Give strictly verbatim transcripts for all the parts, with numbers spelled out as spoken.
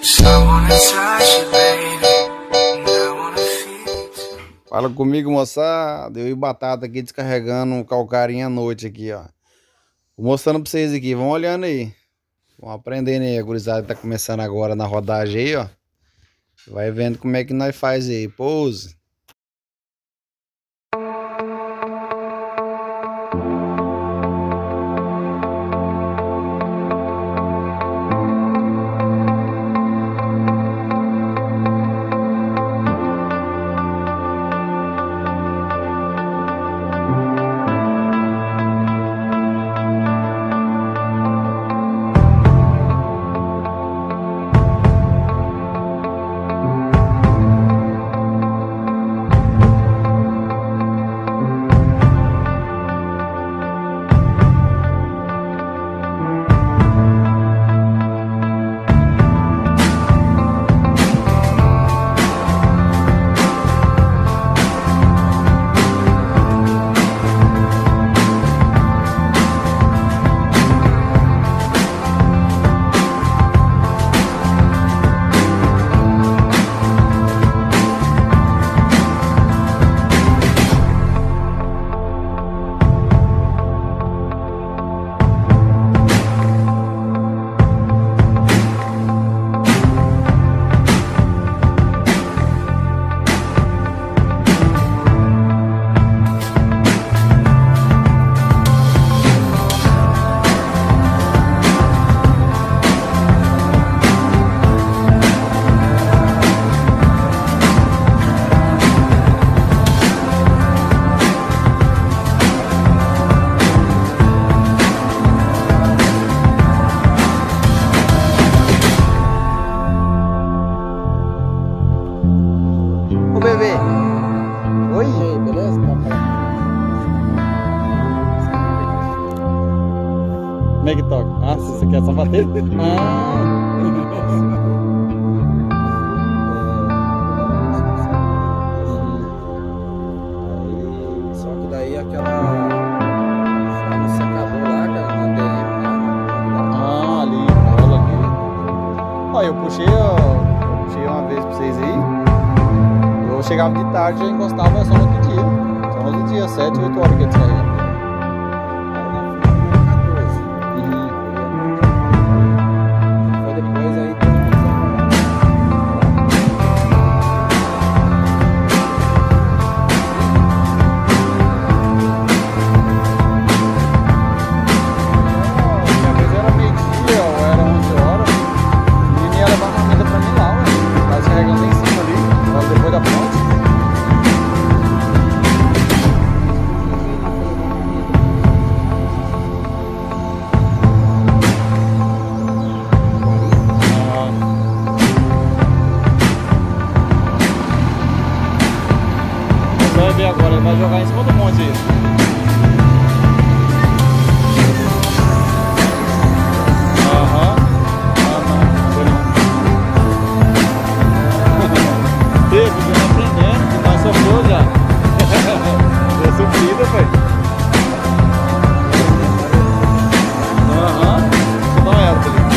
Fala comigo, moçada. Eu e Batata aqui descarregando um calcarinho à noite aqui, ó. Vou mostrando pra vocês aqui, vão olhando aí. Vão aprendendo aí, a gurizada tá começando agora na rodagem aí, ó. Vai vendo como é que nós faz aí, pose. Bebê, oi, aí, beleza? Como é que toca? Ah, se você quer só bater? Ah! Só que daí aquela. Só no secador lá, cara, na D M lá. Ah, ali, na rola ali. Ó, eu puxei, ó, eu puxei uma vez pra vocês aí. Eu chegava de tarde e já encostava só no outro dia. Só no outro dia, sete, oito horas que eu descarregava. Aí na final quatorze. Uhum. Foi depois aí que eu Minha vez era meio-dia ou era onze horas. O menino ia levar uma comida pra mim lá, ué. Tava descarregando lá em cima ali, logo depois da ponte. Você vai ver agora, ele vai jogar em cima do monte aí. Aham. Ah, não, sei não. Teve, já aprendendo, que nós sofreu já. É sofrida, foi. Aham. Deixa eu dar uma olhada pra ele.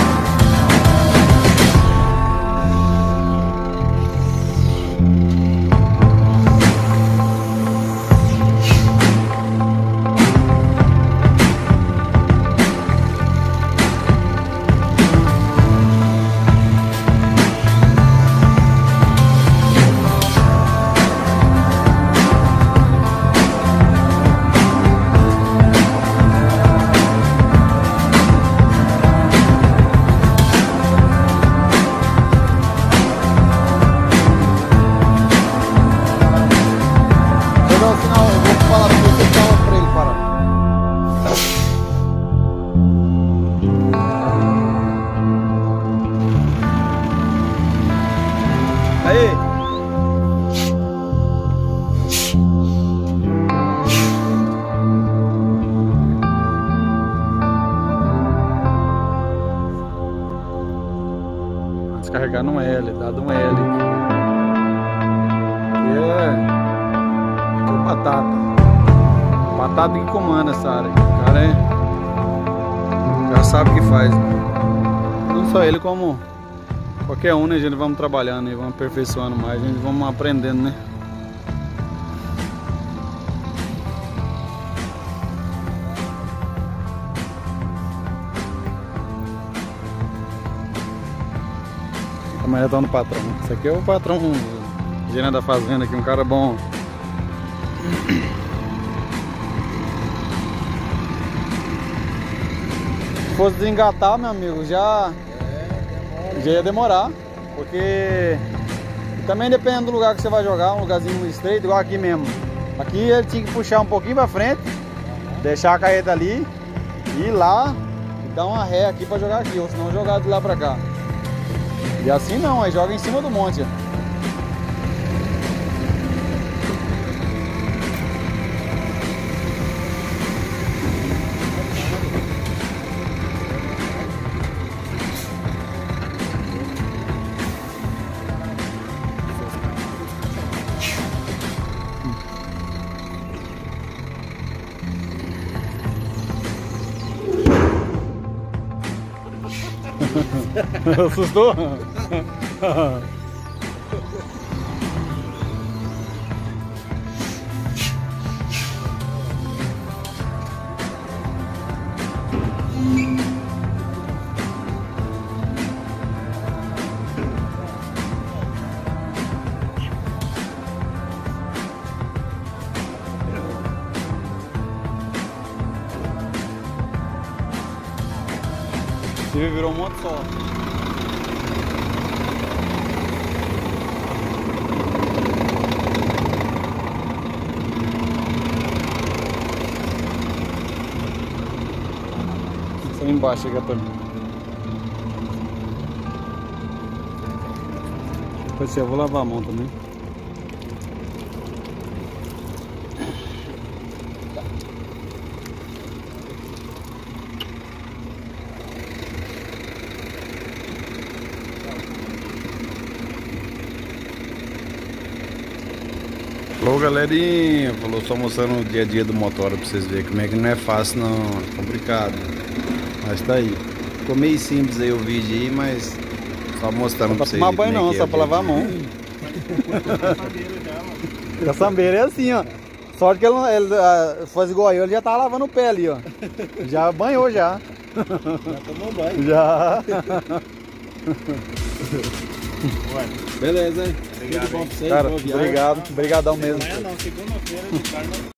No final eu vou falar pra você que tava pra ele parar. Aí! Descarregar no L, dado um L aqui. Aqui é. Batata. Batata que comanda essa área. O cara é. Já sabe o que faz. Não só ele, como Qualquer um, né, gente? Vamos trabalhando e vamos aperfeiçoando mais, a gente vamos aprendendo, né? Amanhã estão no patrão. Esse aqui é o patrão, o gerente da fazenda aqui, um cara bom. Se fosse desengatar, meu amigo, já, já ia demorar. Porque também depende do lugar que você vai jogar, um lugarzinho estreito, igual aqui mesmo. Aqui ele tinha que puxar um pouquinho pra frente, deixar a carreta ali, ir lá e dar uma ré aqui pra jogar aqui, ou senão jogar de lá pra cá. E assim não, aí joga em cima do monte. Assustou? Você virou um monte só. Só embaixo aqui, Antônio. Depois eu vou lavar a mão também. Falou, galerinha, falou só mostrando o dia a dia do motora pra vocês verem como é que não é fácil não, é complicado. Mas tá aí. Ficou meio simples aí o vídeo aí, mas só mostrando pra vocês. Não pra tomar banho não, só pra lavar a mão. Caçambeiro é assim, ó. Sorte que ele, ele uh, fosse igual eu, ele já tava lavando o pé ali, ó. Já banhou já. Já tomou banho. Já. Beleza, hein? Obrigado, Tudo bom pra vocês? Cara, boa viagem. obrigado. Obrigadão mesmo. Amanhã não, segunda-feira de tarde.